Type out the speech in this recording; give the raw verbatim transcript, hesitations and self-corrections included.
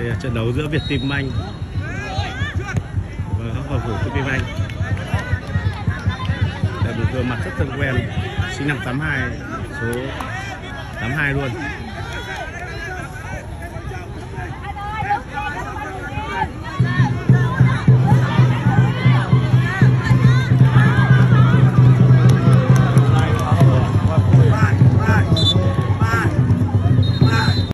Đây là trận đấu giữa Vietinbank và các cầu thủ Vietinbank. Đây một gương mặt rất thân quen, sinh năm tám hai, số tám hai luôn.